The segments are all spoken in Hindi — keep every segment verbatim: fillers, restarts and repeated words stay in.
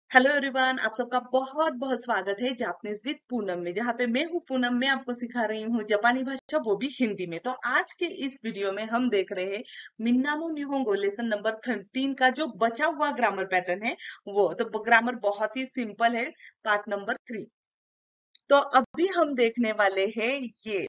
हेलो एवरीवन, आप सबका बहुत बहुत स्वागत है जापानीज विद पूनम में, जहाँ पे मैं हूँ पूनम। मैं आपको सिखा रही हूँ जापानी भाषा, वो भी हिंदी में। तो आज के इस वीडियो में हम देख रहे हैं Minna no Nihongo lesson number thirteen का जो बचा हुआ ग्रामर पैटर्न है वो। तो ग्रामर बहुत ही सिंपल है, पार्ट नंबर थ्री। तो अभी हम देखने वाले हैं ये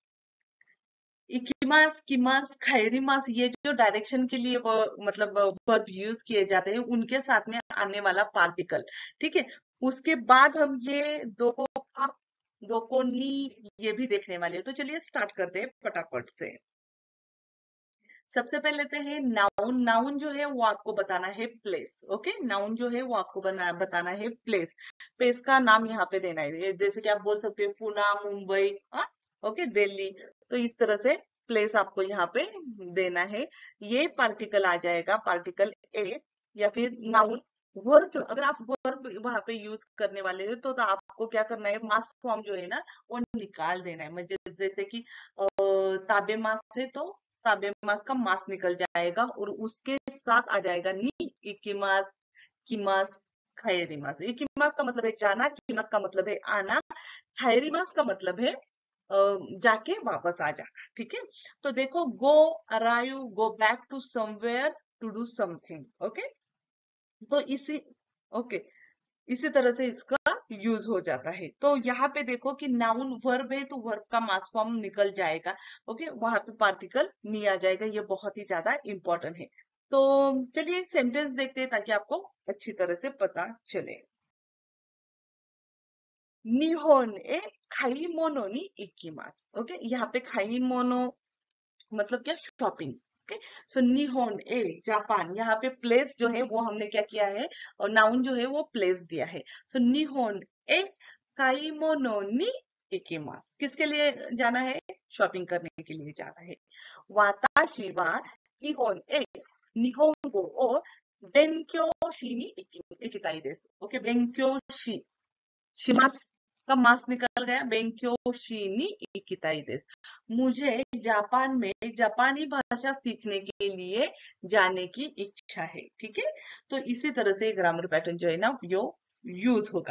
इकिमास, किमास, खैरिमास। ये जो डायरेक्शन के लिए वो मतलब वर्ब यूज किए जाते हैं, उनके साथ में आने वाला पार्टिकल। ठीक है, उसके बाद हम ये दो को दो को नी ये भी देखने वाले हैं। तो चलिए स्टार्ट करते हैं फटाफट से। सबसे पहले लेते हैं नाउन। नाउन जो है वो आपको बताना है प्लेस। ओके, नाउन जो है वो आपको बना बताना है प्लेस। प्लेस का नाम यहाँ पे देना है। ये जैसे कि आप बोल सकते हो पूना, मुंबई, हाँ, ओके, दिल्ली। तो इस तरह से प्लेस आपको यहाँ पे देना है। ये पार्टिकल आ जाएगा, पार्टिकल ए, या फिर नाउन। वर्ब, अगर आप वर्ब वहां पे यूज करने वाले हो तो, तो आपको क्या करना है, मास फॉर्म जो है ना वो निकाल देना है। मतलब जैसे कि अ, ताबे मास है तो ताबे मास का मास निकल जाएगा और उसके साथ आ जाएगा नी, इकिमास, किमास, खैरिमास। इकिमास का मतलब है जाना, किमास का मतलब है आना, खैरिमास का मतलब है अ, जाके वापस आ जाना। ठीक है, तो देखो, go, arrive, go back to somewhere, to do something. Okay, तो इसी ओके इसी तरह से इसका यूज हो जाता है। तो यहाँ पे देखो कि नाउन वर्ब है तो वर्ब का मास फॉर्म निकल जाएगा। ओके, वहां पे पार्टिकल नहीं आ जाएगा। ये बहुत ही ज्यादा इंपॉर्टेंट है। तो चलिए सेंटेंस देखते हैं ताकि आपको अच्छी तरह से पता चले। निहोन ए खाईमोनो नि इकिमास। ओके, यहाँ पे खाईमोनो मतलब क्या, शॉपिंग। ओके, सो निहोन ए जापान, यहाँ पे प्लेस जो है वो हमने क्या किया है, और नाउन जो है वो प्लेस दिया है। सो निहोन ए काइमोनो नि इकिमास, किसके लिए जाना है, शॉपिंग करने के लिए जाना है। वाताशी वा निहोन ए निहोंगो ओ बेंक्यो शी नि इकिताई देसु। ओके, बेंक्यो शी, शिमास का मास निकल गया, बेंक्योशी नी इकिताई देस। मुझे जापान में जापानी भाषा सीखने के लिए जाने की इच्छा है। ठीक है, तो इसी तरह से ग्रामर पैटर्न जो है ना यो यूज होगा।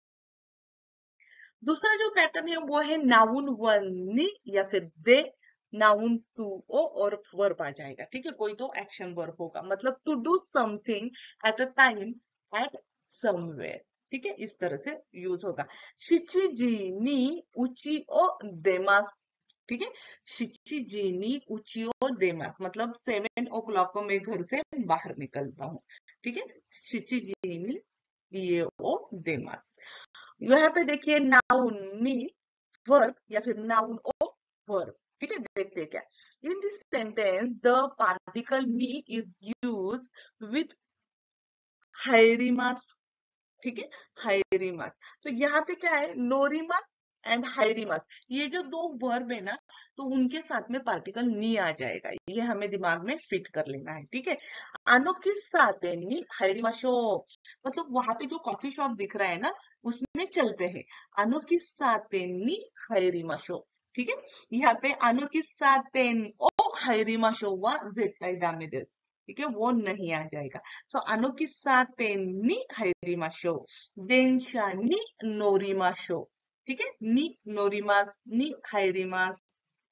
दूसरा जो पैटर्न है वो है नाउन वन नी या फिर दे, नाउन टू ओ और वर्ब आ जाएगा। ठीक है, कोई तो एक्शन वर्ब होगा, मतलब to do something at a time, at somewhere. ठीक है, इस तरह से यूज होगा। शिचिजी नी उची ओ देमास। ठीक है, शिचिजी नी उची ओ देमास मतलब सेवन ओ क्लॉक को मैं घर से बाहर निकलता हूँ। ठीक है, शिचिजी नी ये ओ देमास। यहाँ पे देखिए नाउन मी वर्ब या फिर नाउन ओ वर्ब। ठीक है, देखते हैं क्या। In this sentence the particle मी इज यूज विथ हाइरिमास। ठीक है, हाइरिमास। तो यहाँ पे क्या है, नोरिमास एंड हाइरिमास, ये जो दो वर्ब है ना, तो उनके साथ में पार्टिकल नी आ जाएगा। ये हमें दिमाग में फिट कर लेना है। ठीक है, आनो के साथ है नी हाइरिमाशो, मतलब वहां पे जो कॉफी शॉप दिख रहा है ना उसमें चलते हैं। आनो के साथ नी हाइरिमाशो। ठीक है, यहाँ पे आनो के साथ ओ हाइरिमाशो वा जेत्ताई दामे देसु। ठीक है, वो नहीं आ जाएगा। सो आनो के साथ नी हाइरिमाशो, देंशा नी नोरिमाशो। ठीक है, नी नोरिमास, नी हाइरिमास।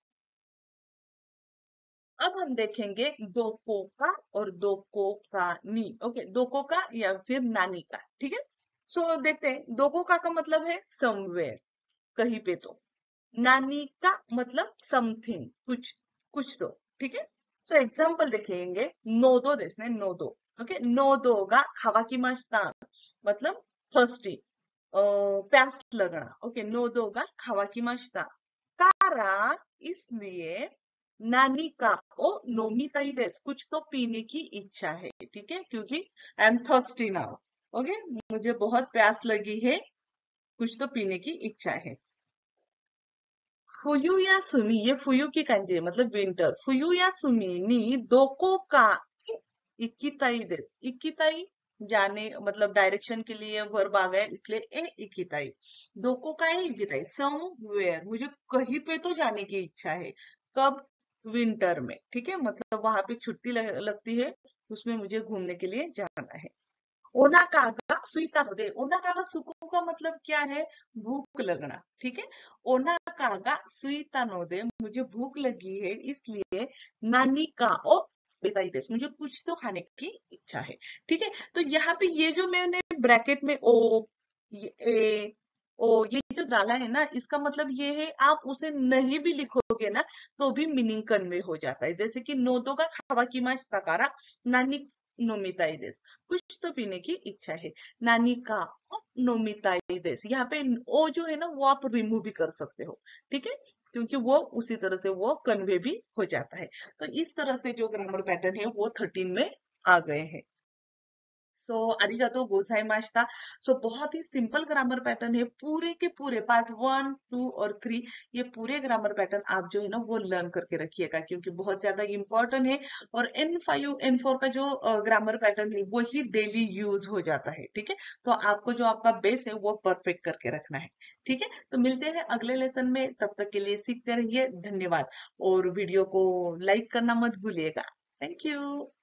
अब हम देखेंगे दोको का और दोको का नी। ओके, दोको का या फिर नानी का। ठीक है, सो देखते हैं। दोको का का मतलब है समवेयर, कहीं पे तो। नानी का मतलब समथिंग, कुछ कुछ तो। ठीक है, सो एग्जाम्पल देखेंगे। नोदो देसने, नोदो। ओके, नोदो गा खावाकीमाशिता मतलब थर्स्टी, प्यास लगना। ओके, नोदो गा खावाकीमाशिता कारा इसलिए, नानी का ओ नोमिताई देस कुछ तो पीने की इच्छा है। ठीक है, क्योंकि I am thirsty now. Okay, मुझे बहुत प्यास लगी है, कुछ तो पीने की इच्छा है। फुयु या सुमी, ये फुयु की कंजी है मतलब विंटर। फुयु या सुमी नी दोको का इकिताई देस। इकिताई जाने मतलब डायरेक्शन के लिए वर्ब आ गया, इसलिए ए इकिताई। दोको का है इकिताई, समवेयर मुझे कहीं पे तो जाने की इच्छा है। कब, विंटर में। ठीक है, मतलब वहां पे छुट्टी लग, लगती है, उसमें मुझे घूमने के लिए जाना है। ओना कागा सुईता नो दे, ओना कागा सुकू का मतलब क्या है? भूख लगना, ठीक है। ओना कागा सुईता नो दे, मुझे भूख लगी है इसलिए नानी का ओ बेताई देस, मुझे कुछ तो खाने की इच्छा है, ठीक है। तो यहाँ पे ये जो मैंने ब्रैकेट में ओ ये, ए ओ ये जो डाला है ना, इसका मतलब ये है आप उसे नहीं भी लिखोगे ना तो भी मीनिंग कन्वे हो जाता है। जैसे कि नोदो का खावा की मास तकारा नानी नोमिताई देस, कुछ तो पीने की इच्छा है। नानी का नोमिताई देस, यहाँ पे ओ जो है ना वो आप रिमूव भी कर सकते हो, ठीक है, क्योंकि वो उसी तरह से वो कन्वे भी हो जाता है। तो इस तरह से जो ग्रामर पैटर्न है वो थर्टीन में आ गए हैं। सो अरिगातो गोजाइमाशिता। सो बहुत ही सिंपल ग्रामर पैटर्न है, पूरे के पूरे पार्ट वन टू और थ्री, ये पूरे ग्रामर पैटर्न आप जो है ना वो लर्न करके रखिएगा, क्योंकि बहुत ज्यादा इंपॉर्टेंट है। और एन फाइव एन फोर का जो ग्रामर पैटर्न है वही डेली यूज हो जाता है, ठीक है। तो आपको जो आपका बेस है वो परफेक्ट करके रखना है, ठीक है। तो मिलते हैं अगले लेसन में, तब तक के लिए सीखते रहिए। धन्यवाद। और वीडियो को लाइक करना मत भूलिएगा। Thank you.